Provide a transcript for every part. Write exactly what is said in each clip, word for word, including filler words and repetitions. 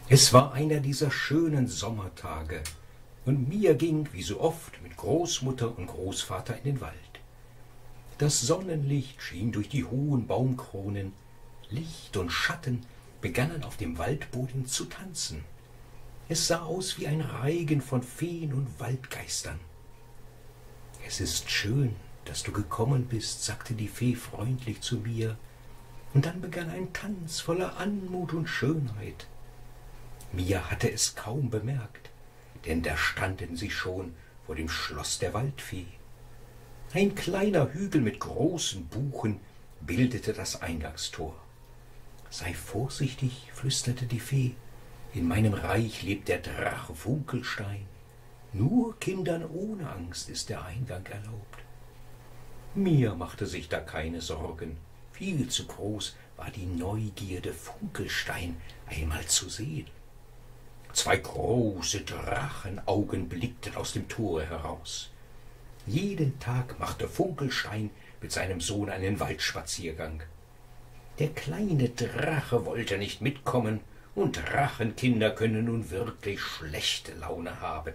Es war einer dieser schönen Sommertage, und Mia ging, wie so oft, mit Großmutter und Großvater in den Wald. Das Sonnenlicht schien durch die hohen Baumkronen, Licht und Schatten begannen auf dem Waldboden zu tanzen. Es sah aus wie ein Reigen von Feen und Waldgeistern. »Es ist schön, dass du gekommen bist«, sagte die Fee freundlich zu Mia, und dann begann ein Tanz voller Anmut und Schönheit. Mia hatte es kaum bemerkt, denn da standen sie schon vor dem Schloss der Waldfee. Ein kleiner Hügel mit großen Buchen bildete das Eingangstor. »Sei vorsichtig«, flüsterte die Fee, »in meinem Reich lebt der Drache Funkelstein. Nur Kindern ohne Angst ist der Eingang erlaubt.« Mia machte sich da keine Sorgen. Viel zu groß war die Neugierde, Funkelstein einmal zu sehen. Zwei große Drachenaugen blickten aus dem Tore heraus. Jeden Tag machte Funkelstein mit seinem Sohn einen Waldspaziergang. Der kleine Drache wollte nicht mitkommen, und Drachenkinder können nun wirklich schlechte Laune haben.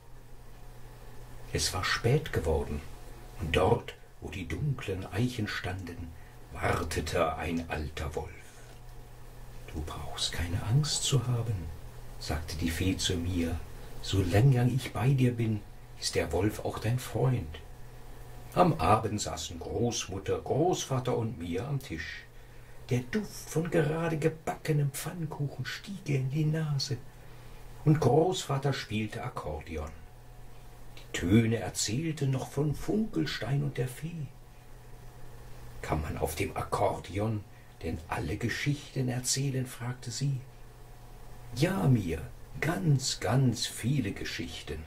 Es war spät geworden, und dort, wo die dunklen Eichen standen, wartete ein alter Wolf. »Du brauchst keine Angst zu haben«, sagte die Fee zu Mia. »Solange ich bei dir bin, ist der Wolf auch dein Freund.« Am Abend saßen Großmutter, Großvater und Mia am Tisch. Der Duft von gerade gebackenem Pfannkuchen stieg ihr in die Nase, und Großvater spielte Akkordeon. Die Töne erzählten noch von Funkelstein und der Fee. »Kann man auf dem Akkordeon denn alle Geschichten erzählen?«, fragte sie. »Ja, Mia, ganz, ganz viele Geschichten.«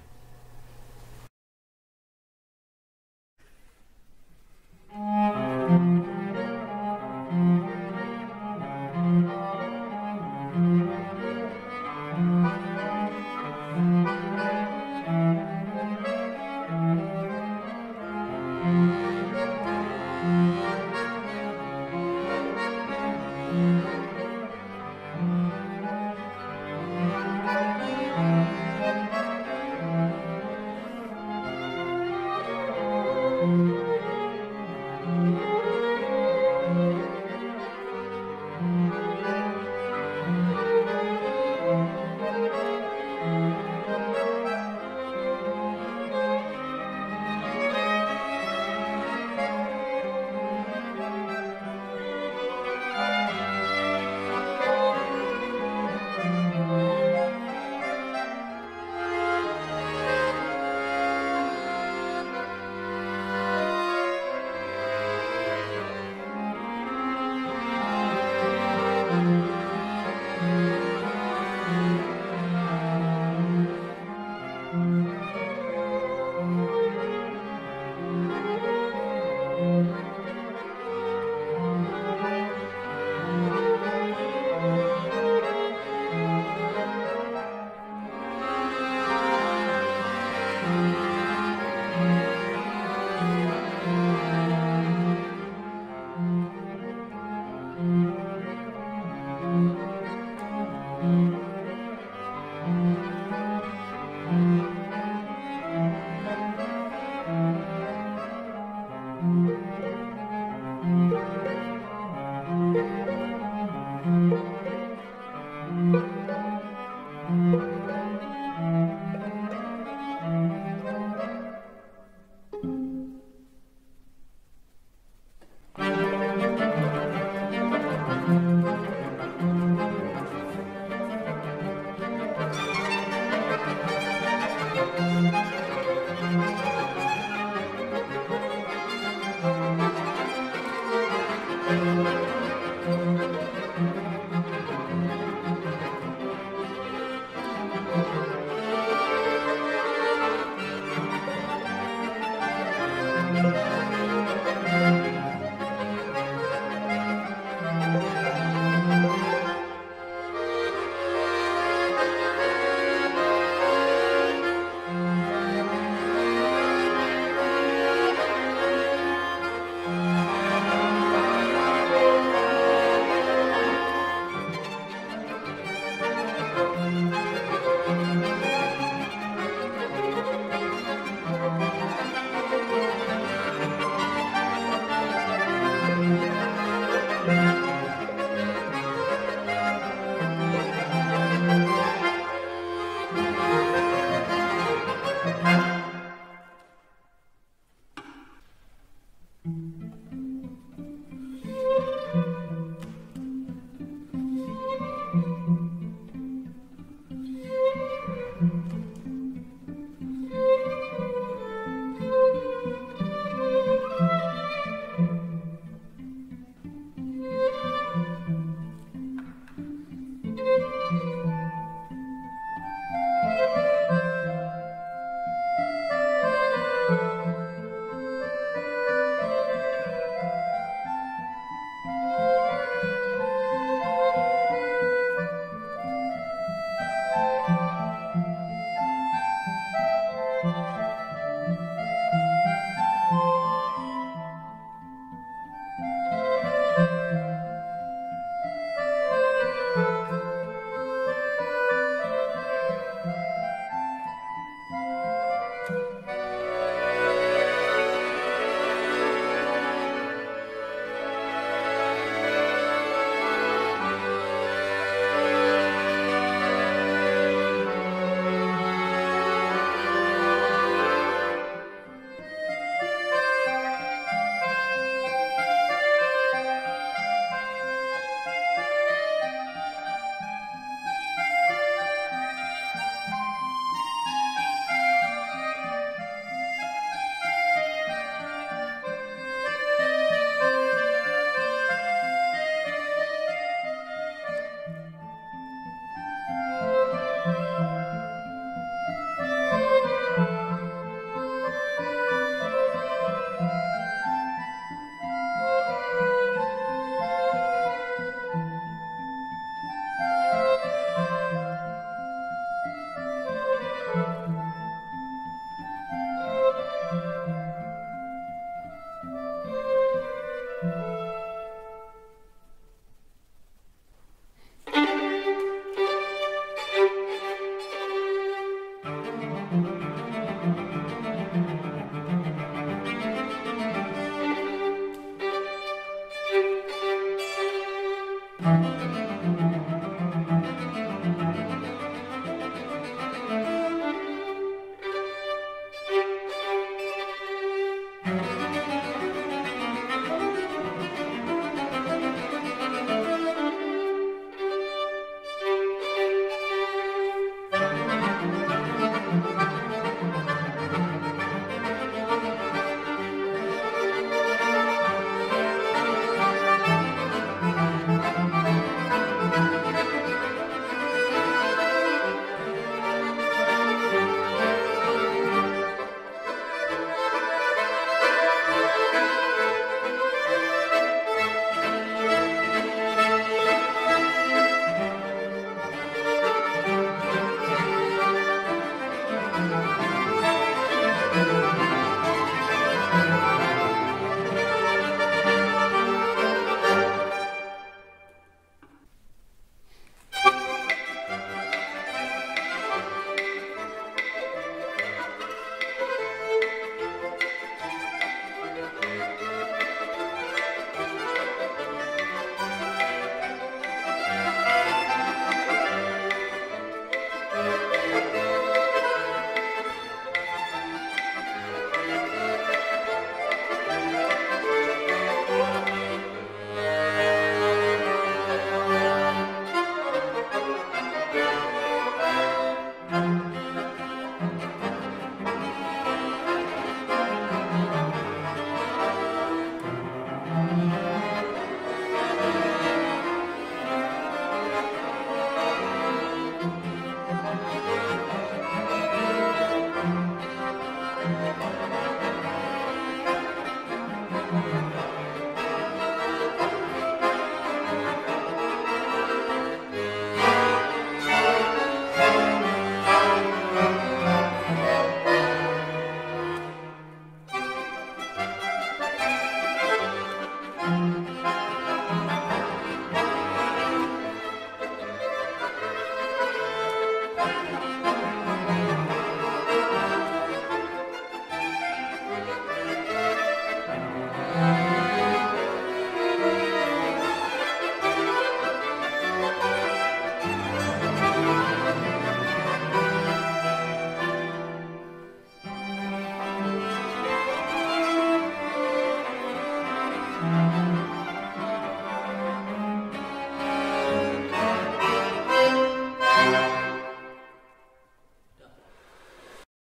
Musik